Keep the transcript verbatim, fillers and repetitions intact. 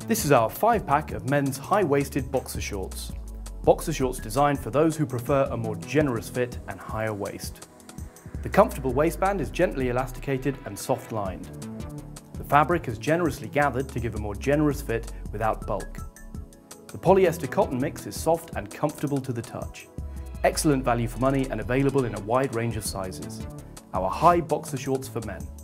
This is our five pack of men's high-waisted boxer shorts. Boxer shorts designed for those who prefer a more generous fit and higher waist. The comfortable waistband is gently elasticated and soft-lined. The fabric is generously gathered to give a more generous fit without bulk. The polyester cotton mix is soft and comfortable to the touch. Excellent value for money and available in a wide range of sizes. Our high boxer shorts for men.